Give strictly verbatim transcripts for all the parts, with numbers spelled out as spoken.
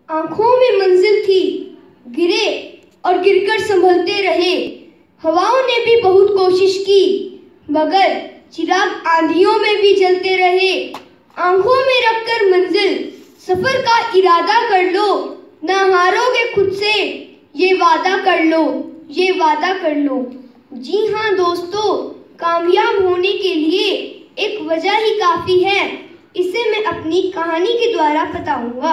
आंखों में मंजिल थी, गिरे और गिरकर संभलते रहे। हवाओं ने भी बहुत कोशिश की, मगर चिराग आंधियों में भी जलते रहे। आंखों में रखकर मंजिल, सफर का इरादा कर लो, ना हारोगे खुद से, ये वादा कर लो, ये वादा कर लो। जी हाँ दोस्तों, कामयाब होने के लिए एक वजह ही काफी है। इसे मैं अपनी कहानी के द्वारा बताऊंगा।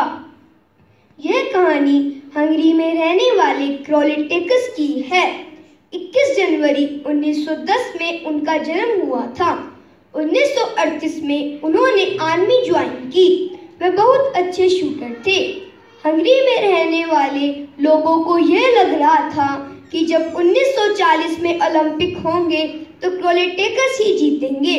यह कहानी हंगरी में रहने वाले क्रोलेटेकस की है। इक्कीस जनवरी उन्नीस सौ दस में उनका जन्म हुआ था। उन्नीस सौ अड़तीस में उन्होंने आर्मी ज्वाइन की। वे बहुत अच्छे शूटर थे। हंगरी में रहने वाले लोगों को यह लग रहा था कि जब उन्नीस सौ चालीस में ओलंपिक होंगे तो क्रोलेटेकस ही जीतेंगे।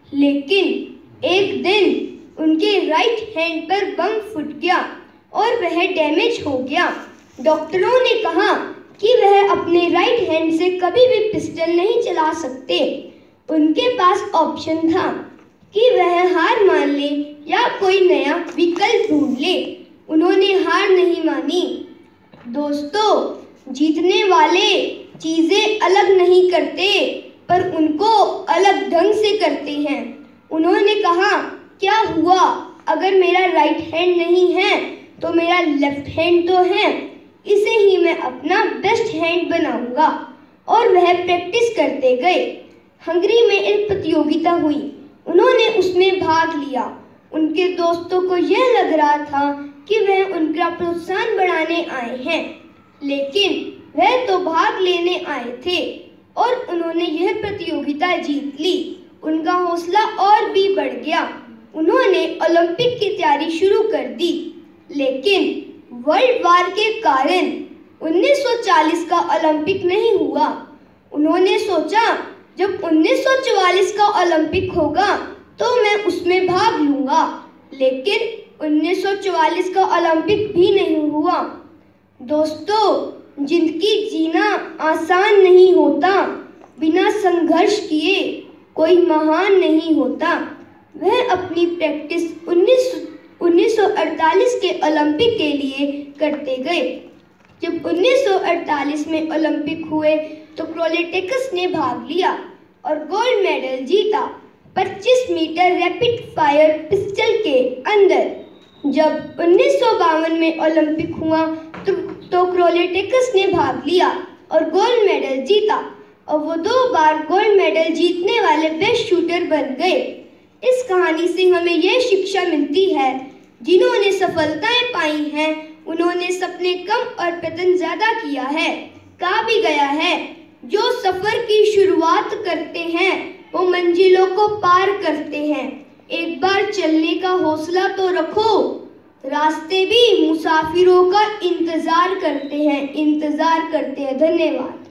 लेकिन एक दिन उनके राइट हैंड पर बम फूट गया और वह डैमेज हो गया। डॉक्टरों ने कहा कि वह अपने राइट हैंड से कभी भी पिस्टल नहीं चला सकते। उनके पास ऑप्शन था कि वह हार मान ले या कोई नया विकल्प ढूंढ ले। उन्होंने हार नहीं मानी। दोस्तों, जीतने वाले चीजें अलग नहीं करते, पर उनको अलग ढंग से करते हैं। उन्होंने कहा, क्या हुआ अगर मेरा राइट हैंड नहीं है तो मेरा लेफ्ट हैंड तो है, इसे ही मैं अपना बेस्ट हैंड बनाऊंगा। और वह प्रैक्टिस करते गए। हंगरी में एक प्रतियोगिता हुई, उन्होंने उसमें भाग लिया। उनके दोस्तों को यह लग रहा था कि वह उनका प्रोत्साहन बढ़ाने आए हैं, लेकिन वह तो भाग लेने आए थे और उन्होंने यह प्रतियोगिता जीत ली। उनका हौसला और भी बढ़ गया। उन्होंने ओलंपिक की तैयारी शुरू कर दी, लेकिन वर्ल्ड वार के कारण उन्नीस सौ चालीस का ओलंपिक नहीं हुआ। उन्होंने सोचा, जब उन्नीस सौ चौवालीस का ओलंपिक होगा तो मैं उसमें भाग लूंगा। लेकिन उन्नीस सौ चौवालीस का ओलंपिक भी नहीं हुआ। दोस्तों, जिंदगी जीना आसान नहीं होता। बिना संघर्ष किए कोई महान नहीं होता। वह अपनी प्रैक्टिस उन्नीस सौ अड़तालीस के ओलंपिक के लिए करते गए। जब उन्नीस सौ अड़तालीस में ओलंपिक हुए तो क्रोलेटेकस ने भाग लिया और गोल्ड मेडल जीता, पच्चीस मीटर रैपिड फायर पिस्टल के अंदर। जब उन्नीस सौ बावन में ओलंपिक हुआ तो, तो क्रोलेटेकस ने भाग लिया और गोल्ड मेडल जीता, और वो दो बार गोल्ड मेडल जीतने वाले बेस्ट शूटर बन गए। इस कहानी से हमें यह शिक्षा मिलती है, जिन्होंने सफलताएं पाई हैं उन्होंने सपने कम और प्रयत्न ज्यादा किया है। कहा भी गया है, जो सफर की शुरुआत करते हैं वो मंजिलों को पार करते हैं। एक बार चलने का हौसला तो रखो, रास्ते भी मुसाफिरों का इंतजार करते हैं इंतजार करते हैं। धन्यवाद।